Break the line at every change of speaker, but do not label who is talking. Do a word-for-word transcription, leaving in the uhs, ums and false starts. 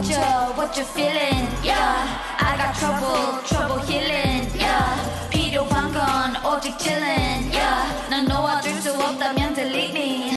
what you, what you feeling? Yeah, I got trouble, trouble healing. Yeah, 필요한 건 오직 chillin'. Yeah, 난 너와 줄 수 없다면 delete me.